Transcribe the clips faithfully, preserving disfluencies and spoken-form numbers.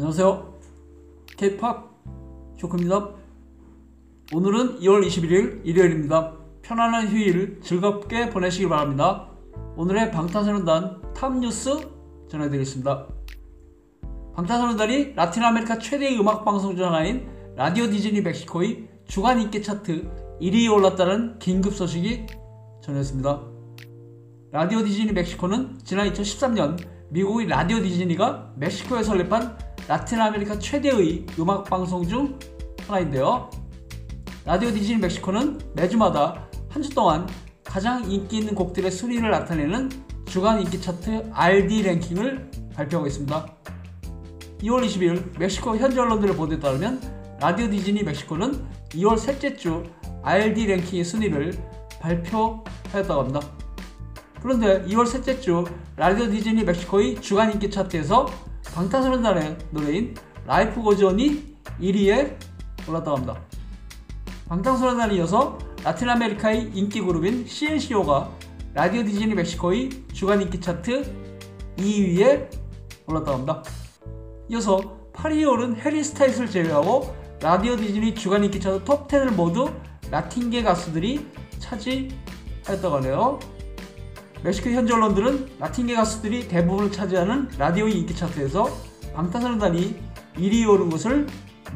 안녕하세요. K-팝 쇼크입니다. 오늘은 이월 이십일일 일요일입니다. 편안한 휴일 즐겁게 보내시기 바랍니다. 오늘의 방탄소년단 탑뉴스 전해드리겠습니다. 방탄소년단이 라틴 아메리카 최대의 음악방송 중 하나인 라디오 디즈니 멕시코의 주간 인기 차트 일 위에 올랐다는 긴급 소식이 전해졌습니다. 라디오 디즈니 멕시코는 지난 이천십삼 년 미국의 라디오 디즈니가 멕시코에 설립한 라틴 아메리카 최대의 음악방송 중 하나인데요. 라디오 디즈니 멕시코는 매주마다 한 주 동안 가장 인기 있는 곡들의 순위를 나타내는 주간 인기 차트 알디 랭킹을 발표하고 있습니다. 이월 이십일 멕시코 현지 언론들의 보도에 따르면 라디오 디즈니 멕시코는 이월 셋째 주 알디 랭킹의 순위를 발표하였다고 합니다. 그런데 이월 셋째 주 라디오 디즈니 멕시코의 주간 인기 차트에서 방탄소년단의 노래인 라이프 고즈 온이 일 위에 올랐다고 합니다. 방탄소년단에 이어서 라틴 아메리카의 인기 그룹인 씨엔씨오가 라디오 디즈니 멕시코의 주간 인기 차트 이 위에 올랐다고 합니다. 이어서 팔 위에 오른 해리 스타일스를 제외하고 라디오 디즈니 주간 인기 차트 톱 텐을 모두 라틴계 가수들이 차지하였다고 하네요. 멕시코 현지 언론들은 라틴계 가수들이 대부분을 차지하는 라디오의 인기 차트에서 방탄소년단이 일 위에 오른 것을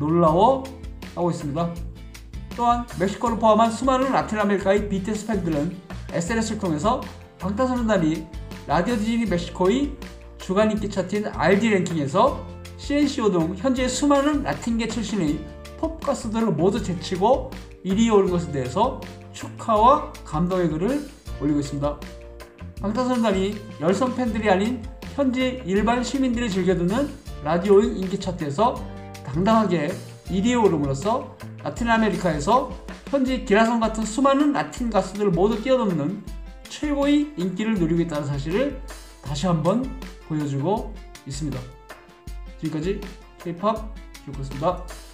놀라워하고 있습니다. 또한 멕시코를 포함한 수많은 라틴 아메리카의 비티에스 팬들은 에스엔에스를 통해서 방탄소년단이 라디오 디즈니 멕시코의 주간 인기 차트인 알디 랭킹에서 씨엔씨오 등 현재의 수많은 라틴계 출신의 팝 가수들을 모두 제치고 일 위에 오른 것에 대해서 축하와 감동의 글을 올리고 있습니다. 방탄소년단이 열성 팬들이 아닌 현지 일반 시민들이 즐겨 듣는 라디오의 인기 차트에서 당당하게 일 위에 오름으로써 라틴 아메리카에서 현지 기라성 같은 수많은 라틴 가수들을 모두 뛰어넘는 최고의 인기를 누리고 있다는 사실을 다시 한번 보여주고 있습니다. 지금까지 K-팝 쇼크였습니다.